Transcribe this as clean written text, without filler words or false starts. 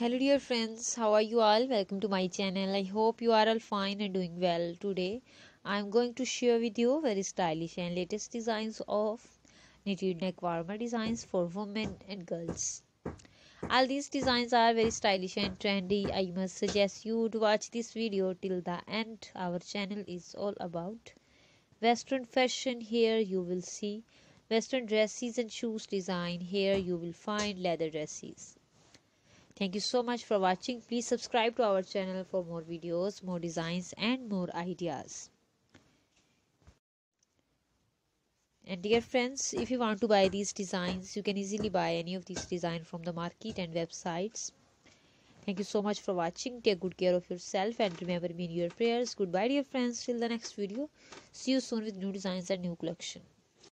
Hello dear friends, how are you all? Welcome to my channel. I hope you are all fine and doing well. Today I am going to share with you very stylish and latest designs of knitted neck warmer designs for women and girls. All these designs are very stylish and trendy. I must suggest you to watch this video till the end. Our channel is all about Western fashion. Here you will see Western dresses and shoes design. Here you will find leather dresses. Thank you so much for watching. Please subscribe to our channel for more videos, more designs and more ideas. And dear friends, if you want to buy these designs, you can easily buy any of these designs from the market and websites. Thank you so much for watching. Take good care of yourself and remember me in your prayers. Goodbye dear friends, till the next video. See you soon with new designs and new collection.